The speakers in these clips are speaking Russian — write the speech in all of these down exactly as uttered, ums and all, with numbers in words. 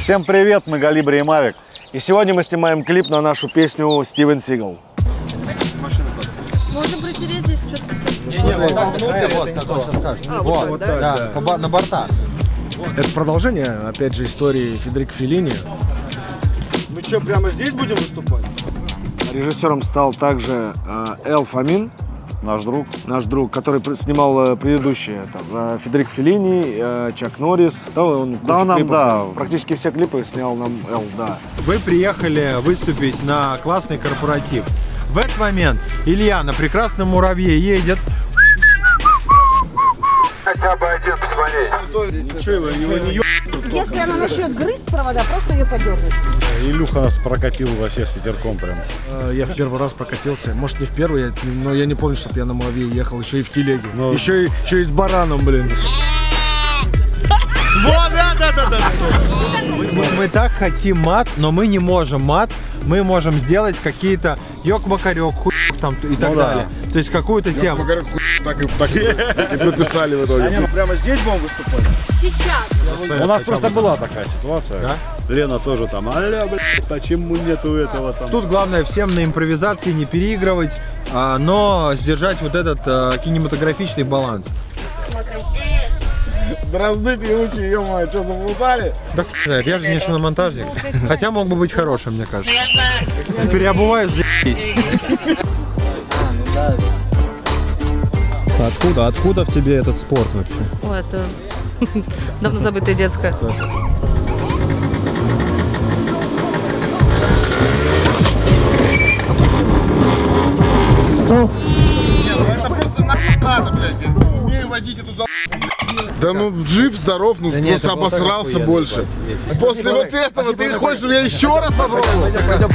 Всем привет, мы Галибри и Мавик. И сегодня мы снимаем клип на нашу песню Стивен Сигал. Можно протереть здесь что-то посмотреть? Не-не, вот так внутрь, вот, как он сейчас скажет. А, вот, вот, да, да? да, на борта. Это продолжение, опять же, истории Федерико Феллини. Мы что, прямо здесь будем выступать? Режиссером стал также э, Эл Фомин, наш друг, наш друг, который снимал предыдущие, там, Федерико Феллини, э, Чак Норрис. Да, он, да, нам, клипов, да. Практически все клипы снял нам Эл, да. Вы приехали выступить на классный корпоратив. В этот момент Илья на прекрасном муравье едет. Хотя бы один посмотри. Ничего, его не ё... Если она начнет грызть провода, просто ее подергать. Илюха нас прокатил вообще с ветерком прям. Я в первый раз прокатился. Может, не в первый, но я не помню, чтобы я на муравье ехал. Еще и в телеге. Но... Еще, и, еще и с бараном, блин. Вот, да, да, да, да. Мы, мы так хотим мат, но мы не можем мат. Мы можем сделать какие-то ёк-макарёк, хуй там и так ну, далее. Да. То есть какую-то тему. Так и, так, и, так и прописали в итоге. Они прямо здесь будем выступать? Сейчас. У нас просто была такая ситуация. Да? Лена тоже там, аля, блядь, почему нету этого там? Тут главное всем на импровизации не переигрывать, а, но сдержать вот этот а, кинематографичный баланс. Дрозды певучие, ё-моё, что, заплутали? Да хуй знает, я же не шиномонтажник. Хотя мог бы быть хорошим, мне кажется. Переобуваюсь, за***ись. Откуда? Откуда в тебе этот спорт вообще? О, это давно забытое детское. Это просто надо, блядь. Умею водить эту за... Да ну, жив, здоров, ну Да нет, просто это было так обосрался охуенно, больше. ебать. После вот этого ты хочешь, чтобы я еще раз попробовал?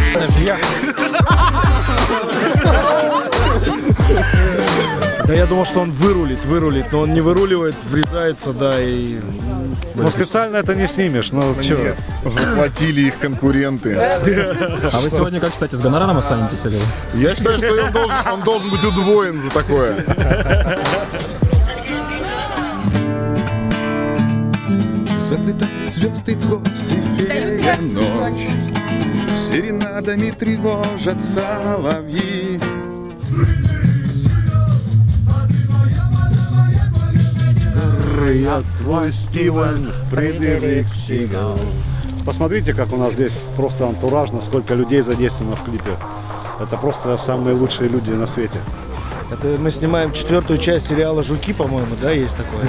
Да я думал, что он вырулит, вырулит, но он не выруливает, врезается, да, и... Ну специально это не снимешь, ну чё? Заплатили их конкуренты. А вы сегодня, как считаете, с гонораром останетесь или? Я считаю, что он должен, он должен быть удвоен за такое. Заплетает звезды в косы фея ночь, серенадами тревожат соловьи. Я твой Стивен Фредерик Сигал. Посмотрите, как у нас здесь просто антуражно, сколько людей задействовано в клипе. Это просто самые лучшие люди на свете. Это мы снимаем четвертую часть сериала «Жуки», по-моему, да, есть такое?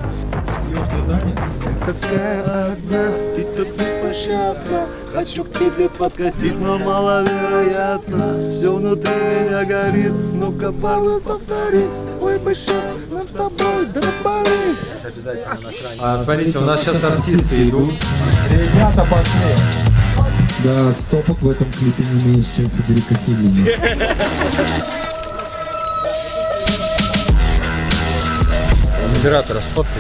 Такая одна, ты тут беспощадна. Хочу к тебе подкатить, но маловероятно. Все внутри меня горит, ну-ка, пару повтори. Ой, бы сейчас нам с тобой дропались. А, смотрите, у нас сейчас артисты идут. Ребята пошли. Да, стопок в этом клипе не меньше, чем Федерико Феллини. Модератора сфоткать.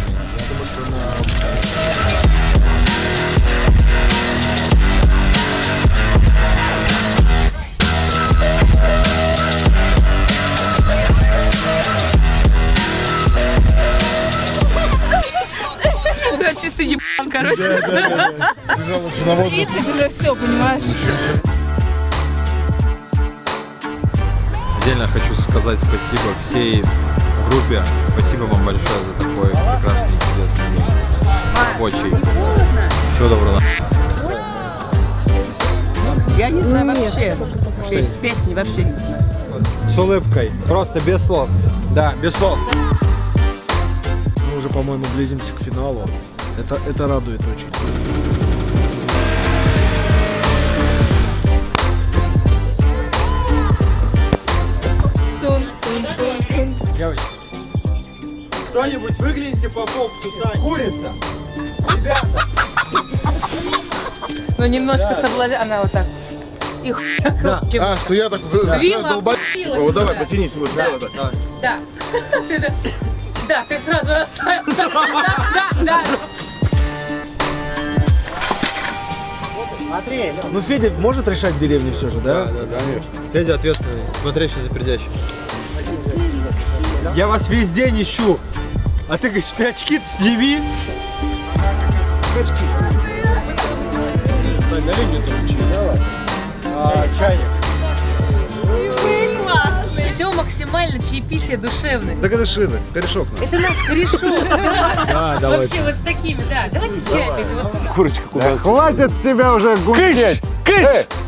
Чистый ебан, короче. тридцать уже все, понимаешь? Отдельно хочу сказать спасибо всей группе. Спасибо вам большое за такой прекрасный, интересный день. Рабочий. Всего доброго. Я не знаю вообще. Пес, песни вообще не знаю. С улыбкой. Просто без слов. Да, без слов. Мы уже, по-моему, близимся к финалу. Это, это радует очень. Девочки, кто-нибудь выгляните по фокусу, курица. Ребята. Ну немножко соблазняет, она вот так. И Да. А, что я так долбаю. О, давай, потянись. Вот, да. вот так. Да. Да, ты сразу расставил. Да, да, да. Смотри, ну Федя может решать в деревне все же, да? Да, да, да. Федя ответственный, смотрящий за передачей. Я вас весь день ищу. А ты говоришь, ты очки-то сними. Очки. максимально чаепитие, душевность. Так это шины, корешок. Это наш корешок. Да, давайте. Вообще вот с такими, да. Давайте чай пить. Вот. Курочка куда? Хватит тебя уже гудеть. Кыш! Кыш!